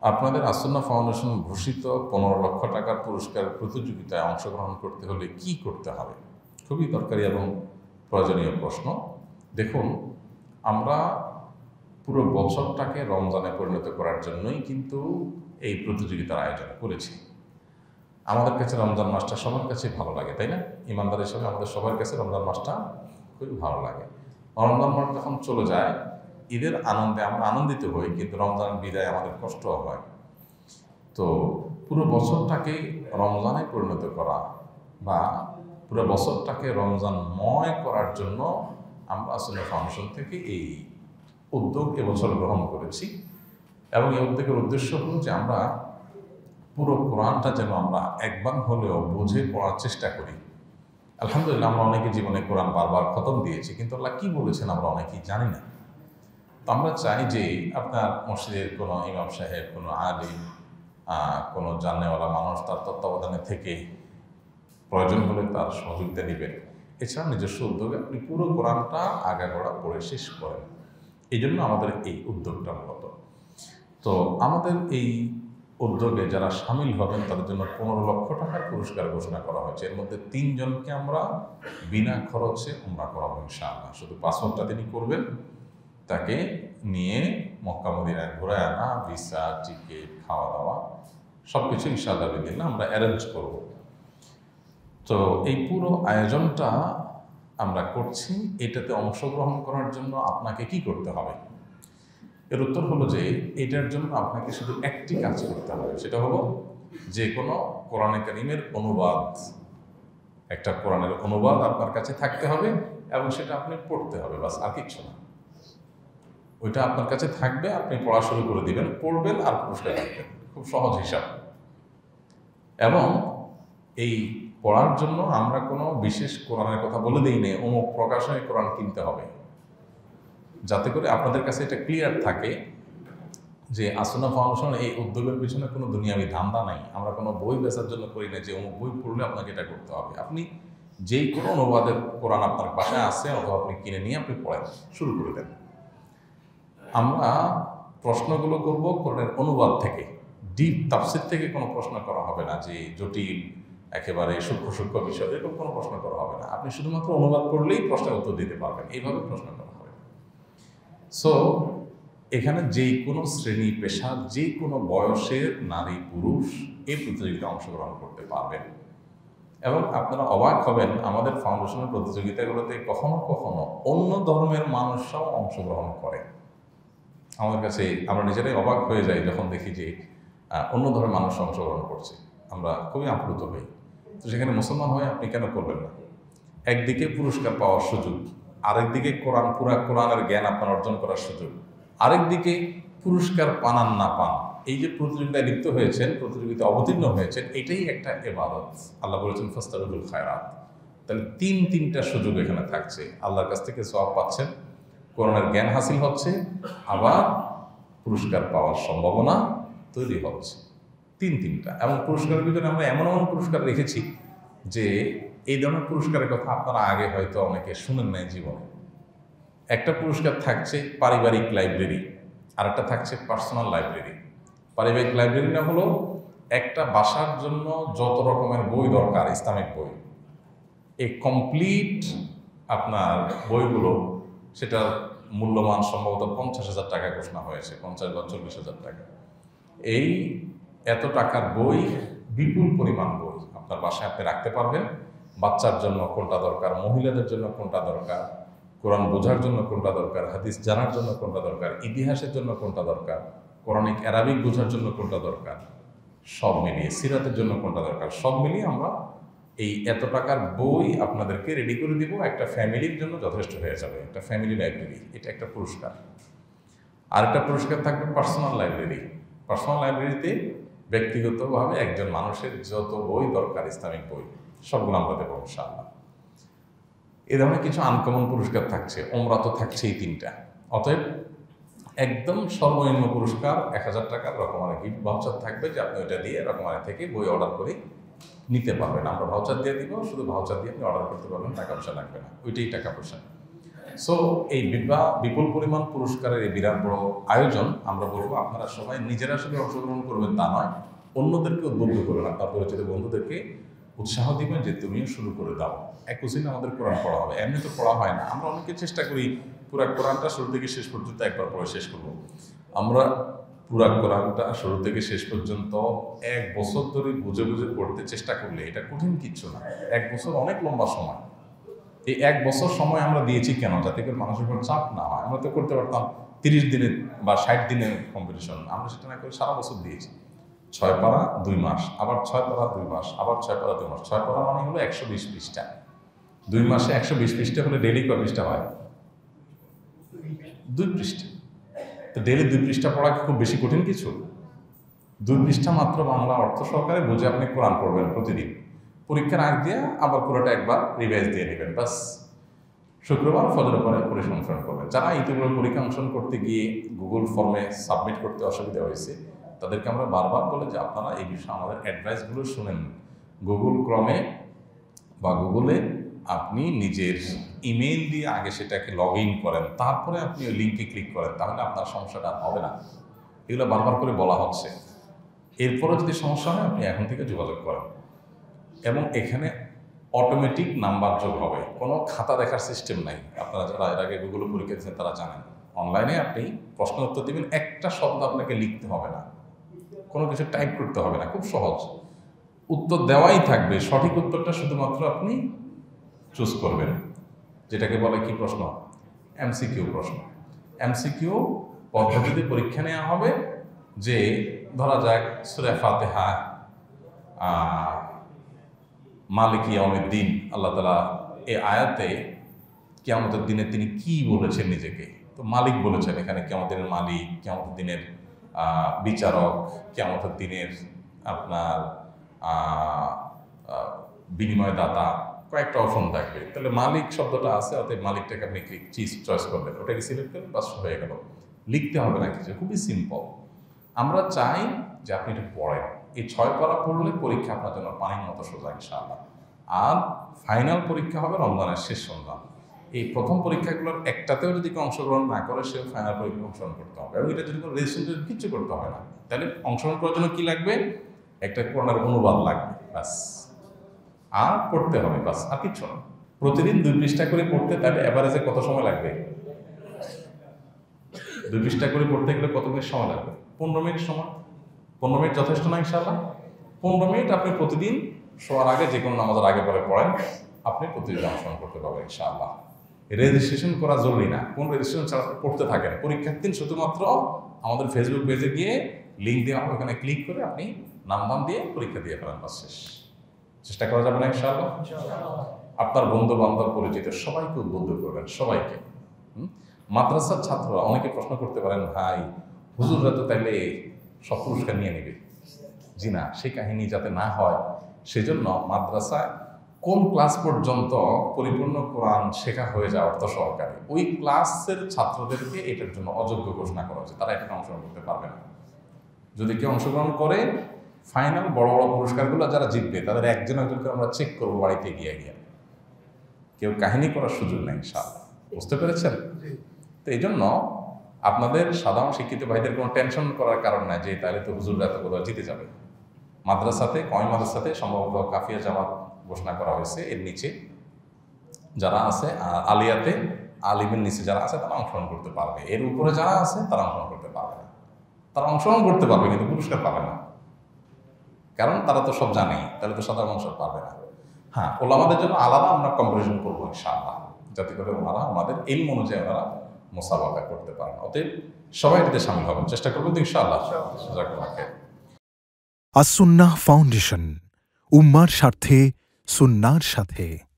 আপনাদের আসন্না ফাউন্ডেশন ঘোষিত 15 লক্ষ টাকার পুরস্কার প্রতিযোগিতায় অংশগ্রহণ করতে হলে কি করতে হবে? খুবই দরকারি এবং প্রয়োজনীয় প্রশ্ন। দেখুন, আমরা পুরো বছরটাকে রমজানে পরিণত করার জন্যই কিন্তু এই প্রতিযোগিতার আয়োজন করেছি। আমাদের কাছে রমজান মাসটা সবার কাছে ভালো লাগে, তাই না? ইমানদার হিসেবে আমাদের সবার কাছে রমজান মাসটা খুবই ভালো লাগে। রমজান মাস যখন চলে যায়, ঈদের আনন্দে আমরা আনন্দিত হই, কিন্তু রমজানের বিদায় আমাদের কষ্ট হয়। তো পুরো বছরটাকে রমজানে পরিণত করা বা পুরো বছরটাকে রমজানময় করার জন্য আমরা আসলে ফাউন্ডেশন থেকে এই উদ্যোগ এবছর গ্রহণ করেছি। এবং এই উদ্যোগের উদ্দেশ্য হলো যে আমরা পুরো কোরআনটা যেন আমরা একবার হলেও বুঝে পড়ার চেষ্টা করি। আলহামদুলিল্লাহ, আমরা অনেকে জীবনে কোরআন বারবার খতম দিয়েছি, কিন্তু আল্লাহ কী বলেছেন আমরা অনেকেই জানি না। তো আমরা চাই যে আপনার মসজিদের কোনো ইমাম সাহেব, কোনো আলিম, কোনো জানেওয়ালা মানুষ তার তত্ত্বাবধানে থেকে প্রয়োজন হলে তার সহযোগিতা নেবেন। এছাড়া নিজস্ব উদ্যোগে আপনি পুরো কোরআনটা আগাগোড়া পড়ে শেষ করেন। এই জন্য আমাদের এই উদ্যোগটা মূলত। তো আমাদের এই উদ্যোগে যারা সামিল হবেন তাদের জন্য 15 লক্ষ টাকার পুরস্কার ঘোষণা করা হয়েছে। এর মধ্যে 3 জনকে আমরা বিনা খরচে উমরা করাবো ইনশাআল্লাহ। শুধু পাসপোর্টটা তিনি করবেন, তাকে নিয়ে মক্কা মদিনায় ঘুরে আনা, ভিসা, টিকিট, খাওয়া দাওয়া সব কিছু ইনশাআল্লাহ বিদিল্লাহ আমরা অ্যারেঞ্জ করব। তো এই পুরো আয়োজনটা আমরা করছি। এটাতে অংশগ্রহণ করার জন্য আপনাকে কি করতে হবে? এর উত্তর হলো যে এটার জন্য আপনাকে শুধু একটি কাজ করতে হবে, সেটা হলো যে কোনো কোরআনে কারীমের অনুবাদ, একটা কোরআনের অনুবাদ আপনার কাছে থাকতে হবে এবং সেটা আপনি পড়তে হবে, বাস, আর কিচ্ছু না। ওইটা আপনার কাছে থাকবে, আপনি পড়া শুরু করে দিবেন, পড়বেন আর পুরস্কার রাখবেন। খুব সহজ হিসাব। এবং এই পড়ার জন্য আমরা কোনো বিশেষ কোরআনের কথা বলে দিই নেই, অমুক প্রকাশনী কোরআন কিনতে হবে, যাতে করে আপনাদের কাছে এটা ক্লিয়ার থাকে যে আসন্না ফাউন্ডেশন এই উদ্যোগের পিছনে কোনো দুনিয়াবি ধান্দা নাই। আমরা কোনো বই বেচার জন্য করি না যে অমুক বই পড়লে আপনাকে এটা করতে হবে। আপনি যেই কোনো অনুবাদের কোরআন আপনার বাসায় আছে অথবা আপনি কিনে নিয়ে আপনি পড়েন, শুরু করে দেন। আমরা প্রশ্নগুলো করব কোরআনের অনুবাদ থেকে, ডিপ তাফসীর থেকে কোনো প্রশ্ন করা হবে না, যে জটিল একেবারে সূক্ষ্ম বিষয়, এরকম কোনো প্রশ্ন করা হবে না। আপনি শুধুমাত্র অনুবাদ করলেই প্রশ্নের উত্তর দিতে পারবেন, এইভাবে প্রশ্ন করা হবে। সো এখানে যে কোনো শ্রেণী পেশার, যে কোনো বয়সের নারী পুরুষ এই প্রতিযোগিতায় অংশগ্রহণ করতে পারবেন। এবং আপনারা অবাক হবেন, আমাদের ফাউন্ডেশনের প্রতিযোগিতাগুলোতে কখনো কখনো অন্য ধর্মের মানুষরাও অংশগ্রহণ করে। আমাদের কাছে আমরা নিজেরাই অবাক হয়ে যাই যখন দেখি যে অন্য ধর্মের মানুষ অংশগ্রহণ করছে। আমরা খুবই আপ্লুত হই। তো সেখানে মুসলমান হয়ে আপনি কেন করবেন না? একদিকে পুরস্কার পাওয়ার সুযোগ, আরেকদিকে পুরা কোরআনের জ্ঞান আপনার অর্জন করার সুযোগ, আরেকদিকে পুরস্কার পান আর না পান, এই যে প্রতিযোগিতায় লিপ্ত হয়েছেন, প্রতিযোগিতায় অবতীর্ণ হয়েছেন, এটাই একটা ইবাদত। আল্লাহ বলেছেন ফাস্তাবিকুল খায়রাত। তাহলে তিনটা সুযোগ এখানে থাকছে। আল্লাহর কাছ থেকে সওয়াব পাচ্ছেন, কোরআনের জ্ঞান হাসিল হচ্ছে, আবার পুরস্কার পাওয়ার সম্ভাবনা তৈরি হচ্ছে। তিনটা। এবং পুরস্কারের ভিতরে আমরা এমন পুরস্কার রেখেছি যে এই ধরনের পুরস্কারের কথা আপনারা আগে হয়তো অনেকে শুনেন নাই জীবনে। একটা পুরস্কার থাকছে পারিবারিক লাইব্রেরি, আর একটা থাকছে পার্সোনাল লাইব্রেরি। পারিবারিক লাইব্রেরিটা হলো একটা বাসার জন্য যত রকমের বই দরকার, ইসলামিক বই, এই কমপ্লিট আপনার বইগুলো, সেটার মূল্যমান সম্ভবত 50,000 টাকা ঘোষণা হয়েছে, 50 বা 40,000 টাকা। এই এত টাকার বই, বিপুল পরিমাণ বই আপনার বাসায় আপনি রাখতে পারবেন। বাচ্চার জন্য কোনটা দরকার, মহিলাদের জন্য কোনটা দরকার, কোরআন বোঝার জন্য কোনটা দরকার, হাদিস জানার জন্য কোনটা দরকার, ইতিহাসের জন্য কোনটা দরকার, কোরআনিক অ্যারাবিক বোঝার জন্য কোনটা দরকার, সব মিলিয়ে সিরাতের জন্য কোনটা দরকার, সব মিলিয়ে আমরা এই এত টাকার বই আপনাদেরকে রেডি করে দিব। একটা ফ্যামিলির জন্য যথেষ্ট হয়ে যাবে, একটা ফ্যামিলি লাইব্রেরি। এটা একটা পুরস্কার। আরেকটা পুরস্কার থাকবে পার্সোনাল লাইব্রেরি। পার্সোনাল লাইব্রেরিতে ব্যক্তিগতভাবে একজন মানুষের যত বই দরকার, ইসলামিক বই, সবগুলো আমরা দেবো ইনশাআল্লাহ। এ ধরনের কিছু আনকমন পুরস্কার থাকছে, ওমরা তো থাকছেই 3টা। অতএব একদম সর্বনিম্ন পুরস্কার 1000 টাকার রকমারি গিফট ভাউচার থাকবে, যে আপনি ওইটা দিয়ে রকমারি থেকে বই অর্ডার করে নিতে পারবেন। আমরা ভাউচার দিয়ে দিব, শুধু ভাউচার দিয়ে আপনি অর্ডার করতে পারবেন, টাকা পয়সা লাগবে না, ওইটাই টাকা পয়সা। সো এই বিপুল পরিমাণ পুরস্কারের এই বিরাট বড় আয়োজন, আমরা বলবো আপনারা সবাই নিজেরা শুধু অংশগ্রহণ করবেন তা নয়, অন্যদেরকে উদ্বুদ্ধ করবেন, আপনার পরিচিত বন্ধুদেরকে উৎসাহ দিবেন যে তুমিও শুরু করে দাও। 21 দিনে আমাদের কোরআন পড়া হবে, এমনি তো পড়া হয় না। আমরা অনেকে চেষ্টা করি পুরা কোরআনটা শুরু থেকে শেষ পর্যন্ত একবার পড়ে শেষ করবো। আমরা পুরা কোরআনটা শুরু থেকে শেষ পর্যন্ত 1 বছর ধরে বুঝে বুঝে পড়তে চেষ্টা করলে এটা কঠিন কিচ্ছু না। 1 বছর অনেক লম্বা সময়। এই 1 বছর সময় আমরা দিয়েছি কেন? যাতে করে মানুষের উপর চাপ না হয়। আমরা তো করতে পারতাম 30 দিনের বা 60 দিনের কম্পিটিশন, আমরা সেটা না করে সারা বছর দিয়েছি। 6 পারা 2 মাস, আবার 6 পারা 2 মাস, আবার 6 পারা 2 মাস। 6 পারা মানে হলো 120 পৃষ্ঠা। 2 মাসে 120 পৃষ্ঠা হলে ডেইলি কয় পৃষ্ঠা হয়? 2 পৃষ্ঠা। তো ডেইলি 2 পৃষ্ঠা পড়া কি খুব বেশি কঠিন কিছু? 2 পৃষ্ঠা মাত্র বাংলা অর্থ সহকারে বুঝে আপনি কোরআন পড়বেন প্রতিদিন। পরীক্ষার আগ দিয়ে আবার পুরোটা একবার রিভাইজ দিয়ে নেবেন, বাস। শুক্রবার ফজরের পরে পরীক্ষা অংশগ্রহণ করবেন। যারা ইতিপূর্বে পরীক্ষা অংশগ্রহণ করতে গিয়ে গুগল ফর্মে সাবমিট করতে অসুবিধা হয়েছে, তাদেরকে আমরা বারবার বলে যে আপনারা এই বিষয়ে আমাদের অ্যাডভাইসগুলো শুনেন। গুগল ক্রমে বা গুগলে আপনি নিজের ইমেল দিয়ে আগে সেটাকে লগ ইন করেন, তারপরে আপনি ওই লিঙ্কে ক্লিক করেন, তাহলে আপনার সমস্যাটা হবে না। এগুলো বারবার করে বলা হচ্ছে। এরপরে যদি সমস্যা হয় আপনি এখন থেকে যোগাযোগ করেন। এবং এখানে অটোমেটিক নাম্বার যোগ হবে, কোনো খাতা দেখার সিস্টেম নাই। আপনারা যারা এর আগে গুগলে পরীক্ষা দিচ্ছেন তারা জানেন, অনলাইনে আপনি প্রশ্ন উত্তর দেবেন, একটা শব্দ আপনাকে লিখতে হবে না, কোনো কিছু টাইপ করতে হবে না, খুব সহজ। উত্তর দেওয়াই থাকবে, সঠিক উত্তরটা শুধুমাত্র আপনি চুজ করবেন। যেটাকে বলে কি প্রশ্ন? এমসিকিউ প্রশ্ন। এমসিকিউ পদ্ধতিতে পরীক্ষা নেওয়া হবে যে ধরা যাক সূরা ফাতিহা মালিক ইয়াউমিদ্দিন, আল্লাহ তাআলা এই আয়াতে কিয়ামতের দিনে তিনি কি বলেছেন নিজেকে? তো মালিক বলেছেন, এখানে কিয়ামতের দিনের মালিক, কিয়ামতের দিনের বিচারক, কিয়ামতের দিনের আপনার বিনিময়দাতা, কয়েকটা অপশন থাকবে। তাহলে মালিক শব্দটা আছে, অতএব মালিকটাকে আপনি চয়েস করবেন, ওটাকে সিলেক্ট করবেন, বাস হয়ে গেল। লিখতে হবে না কিছু, খুবই সিম্পল। আমরা চাই যে আপনি এটা পড়েন। এই 6 পারা পড়লে পরীক্ষা আপনার জন্য পানির মতো সোজা ইনশাআল্লাহ। আর ফাইনাল পরীক্ষা হবে রমজানের শেষ সন্ধ্যা। এই প্রথম পরীক্ষাগুলোর একটাতেও যদি কেউ অংশগ্রহণ না করে, সেও ফাইনাল পরীক্ষা অংশগ্রহণ করতে হবে। এবং এটা যদি কোনো রেজিস্ট্রেশন কিছু করতে হবে না। তাহলে অংশগ্রহণ করার জন্য কী লাগবে? একটা কোরআনের অনুবাদ লাগবে, বাস। আর পড়তে হবে, বাস, আর কিচ্ছু না। প্রতিদিন 2 পৃষ্ঠা করে পড়তে, তাহলে অ্যাভারেজে কত সময় লাগবে? 2 পৃষ্ঠা করে পড়তে গেলে কত মিনিট সময় লাগবে? 15 মিনিট সময়। 15 মিনিট যথেষ্ট না ইনশাআল্লাহ? 15 মিনিট আপনি প্রতিদিন শোয়ার আগে, যে কোনো নামাজের আগে পরে পড়েন, আপনি প্রতিদিন অংশগ্রহণ করতে পারবেন ইনশাআল্লাহ। রেজিস্ট্রেশন করা জরুরি না, কোন রেজিস্ট্রেশন ছাড়া পড়তে থাকেন। পরীক্ষার দিন শুধুমাত্র আমাদের ফেসবুক পেজে গিয়ে লিঙ্ক দেওয়া হবে, ওখানে ক্লিক করে আপনি নাম দিয়ে পরীক্ষা দিয়ে ফেলেন, বাস, শেষ। চেষ্টা করা যাবে না ইনশাআল্লাহ? আপনার বন্ধু বান্ধব পরিচিত সবাইকে উদ্বুদ্ধ করবেন, সবাইকে। মাদ্রাসার ছাত্ররা অনেকে প্রশ্ন করতে পারেন, ভাই হুজুররা তো তাইলে সব পুরস্কার নিয়ে নেবে। জি না, সেই কাহিনী যাতে না হয় সেজন্য মাদ্রাসায় কোন ক্লাস পর্যন্ত পরিপূর্ণ কোরআন শেখা হয়ে যায় অর্থ সহকারে, ওই ক্লাসের ছাত্রদেরকে এটার জন্য অযোগ্য ঘোষণা করা হয়েছে, তারা এটাকে অংশগ্রহণ করতে পারবে না। যদি কেউ অংশগ্রহণ করে, ফাইনাল বড় বড় পুরস্কারগুলো যারা জিতবে তাদের একজনকে আমরা চেক করবো বাড়িতে গিয়ে। কেউ কাহিনী করার সুযোগ নেই ইনশাআল্লাহ। বুঝতে পেরেছেন? তো এই জন্য আপনাদের সাধারণ শিক্ষিত ভাইদের কোনো টেনশন করার কারণ নাই যে তাহলে তো হুজুররা এত কোথাও জিতে যাবে। মাদ্রাসাতে, কয় মাদ্রাসাতে সম্ভবত কাফিয়া জামাত ঘোষণা করা হয়েছে, এর নিচে যারা আছে, আলিয়াতে আলিমের নিচে যারা আছে তারা অংশগ্রহণ করতে পারবে। এর উপরে যারা আছে তারা অংশগ্রহণ করতে পারবে না। তারা অংশগ্রহণ করতে পারবে কিন্তু পুরস্কার পাবে না, কারণ তারা তো সব জানেই, তাহলে তো সাধারণ মানুষ পারবে না। হ্যাঁ, ওলামাদের জন্য আলাদা আমরা কম্পিটিশন করবো ইনশাআল্লাহ, যাতে করে ওনারা আমাদের ইলম অনুযায়ী ওনারা মোসাবাকা করতে পারেন। অতএব সবাই এটাতে সামিল হবেন, চেষ্টা করবেন তো ইনশাআল্লাহ। আস-সুন্নাহ ফাউন্ডেশন, উম্মার স্বার্থে সুন্নাহর সাথে।